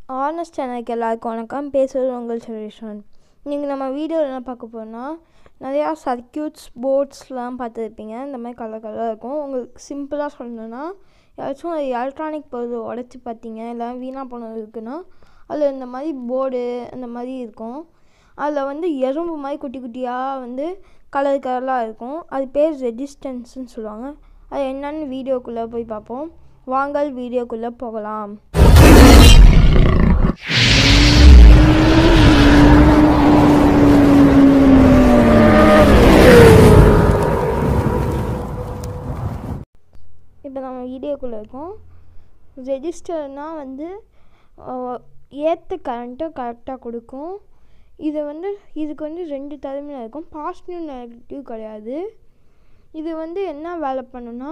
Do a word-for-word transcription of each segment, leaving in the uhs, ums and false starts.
Honest சேனலுக்கு எல்லாருக்கும் வணக்கம். பேசுவது உங்கள் சொல்யூஷன். நீங்கள் நம்ம வீடியோவில் என்ன பார்க்க போகிறோம்னா, நிறையா சர்க்கியூட்ஸ் போர்ட்ஸ்லாம் பார்த்துருப்பீங்க. இந்த மாதிரி கலர் கலராக இருக்கும். உங்களுக்கு சிம்பிளாக சொல்லணுன்னா, ஏதாச்சும் ஒரு எலக்ட்ரானிக் பொருள் உடச்சி பார்த்தீங்க, இல்லை வீணாக போனது இருக்குன்னா, அதில் இந்த மாதிரி போர்டு அந்த மாதிரி இருக்கும். அதில் வந்து எறும்பு மாதிரி குட்டி குட்டியாக வந்து கலர் கலராக இருக்கும். அது பேர் ரெசிஸ்டன்ஸ்ன்னு சொல்லுவாங்க. அது என்னன்னு வீடியோக்குள்ளே போய் பார்ப்போம். வாங்கள் வீடியோக்குள்ளே போகலாம். இப்போ நம்ம வீடியோக்குள்ளே இருக்கோம். ரெஜிஸ்டர்னால் வந்து ஏற்ற கரண்ட்டை கரெக்டாக கொடுக்கும். இது வந்து இதுக்கு வந்து ரெண்டு டெர்மினல் இருக்கும். பாசிட்டிவ் நெகட்டிவ் கிடையாது. இது வந்து என்ன வேலை பண்ணுன்னா,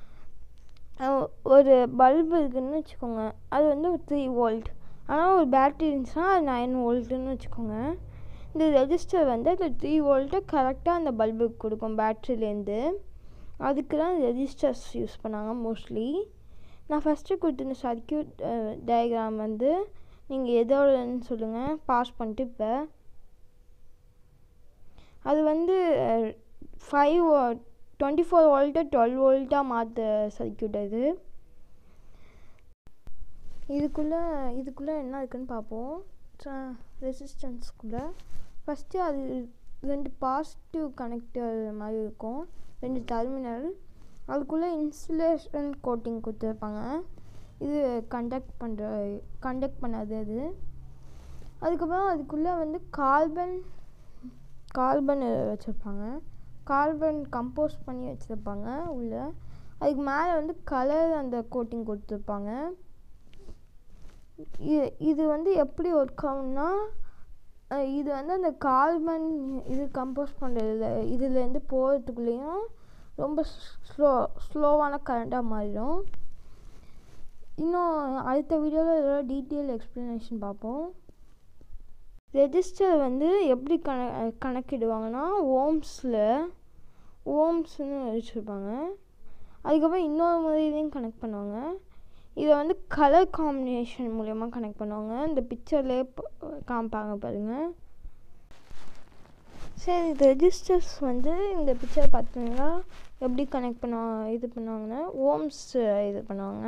ஒரு பல்பு இருக்குதுன்னு வச்சுக்கோங்க, அது வந்து ஒரு த்ரீ வோல்ட். ஆனால் ஒரு பேட்ரி இருந்துச்சுன்னா அது நைன் வோல்ட்டுன்னு வச்சுக்கோங்க. இந்த ரெஜிஸ்டர் வந்து அந்த த்ரீ வோல்ட்டை கரெக்டாக அந்த பல்புக்கு கொடுக்கும் பேட்ரிலேருந்து. அதுக்கு தான் ரெஜிஸ்டர்ஸ் யூஸ் பண்ணாங்க மோஸ்ட்லி. நான் ஃபஸ்ட்டு கொடுத்துருந்த சர்க்கியூட் டயக்ராம் வந்து நீங்கள் எதோடன்னு சொல்லுங்கள், பாஸ் பண்ணிட்டு. இப்போ அது வந்து ஃபைவ் டுவெண்ட்டி ஃபோர் வோல்ட்டை டுவெல் வோல்ட்டாக மாற்ற சர்க்கியூட் அது. இதுக்குள்ளே இதுக்குள்ளே என்ன இருக்குதுன்னு பார்ப்போம். ரெசிஸ்டன்ஸ்குள்ளே ஃபஸ்ட்டு அது ரெண்டு பாசிட்டிவ் கனெக்டர் மாதிரி இருக்கும், ரெண்டு டெர்மினல். அதுக்குள்ளே இன்சுலேஷன் கோட்டிங் கொடுத்துருப்பாங்க. இது கண்டக்ட் பண்ணுற கண்டக்ட் பண்ணாது அது. அதுக்கப்புறம் அதுக்குள்ளே வந்து கார்பன் கார்பன் வச்சுருப்பாங்க. கார்பன் கம்போஸ் பண்ணி வச்சுருப்பாங்க உள்ளே. அதுக்கு மேலே வந்து கலர் அந்த கோட்டிங் கொடுத்துருப்பாங்க. இது இது வந்து எப்படி ஒர்க் ஆகும்னா, இது வந்து அந்த கார்பன் இது கம்போஸ் பண்ணுறதுல இதுலேருந்து போகிறதுக்குள்ளேயும் ரொம்ப ஸ்லோ ஸ்லோவான கரண்ட்டாக மாறிடும். இன்னும் அடுத்த வீடியோவில் இதோட டீட்டெயில் எக்ஸ்ப்ளனேஷன் பார்ப்போம். ரெஜிஸ்டர் வந்து எப்படி கண கணக்கிடுவாங்கன்னா, ஓம்ஸில் ஓம்ஸ்ன்னு வச்சுருப்பாங்க. அதுக்கப்புறம் இன்னொரு முறையிலையும் கனெக்ட் பண்ணுவாங்க. இதை வந்து கலர் காம்பினேஷன் மூலயமா கனெக்ட் பண்ணுவாங்க. இந்த பிக்சர்லேயே காமிப்பாங்க பாருங்கள். சரி, ரெஜிஸ்டர்ஸ் வந்து இந்த பிக்சர் பார்த்தீங்கன்னா எப்படி கனெக்ட் பண்ண இது பண்ணுவாங்கன்னா, ஓம்ஸ் இது பண்ணுவாங்க.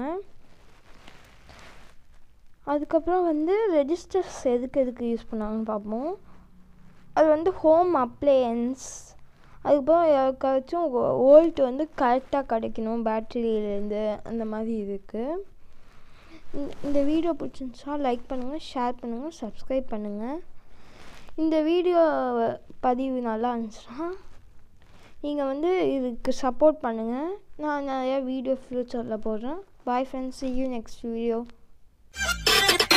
அதுக்கப்புறம் வந்து ரெஜிஸ்டர்ஸ் எதுக்கு எதுக்கு யூஸ் பண்ணுவாங்கன்னு பார்ப்போம். அது வந்து ஹோம் அப்ளையன்ஸ், அதுக்கப்புறம் யாருக்காச்சும் வோல்ட் வந்து கரெக்டாக கிடைக்கணும் பேட்டரியிலேருந்து, அந்த மாதிரி இருக்குது. இந்த வீடியோ பிடிச்சிருந்துச்சா லைக் பண்ணுங்கள், ஷேர் பண்ணுங்கள், சப்ஸ்கிரைப் பண்ணுங்கள். இந்த வீடியோ பதிவு நல்லா இருந்துச்சுன்னா நீங்கள் வந்து இதுக்கு சப்போர்ட் பண்ணுங்கள். நான் நிறையா வீடியோ ஃப்யூச்சரில் போடுறேன். Bye friends, see you next video.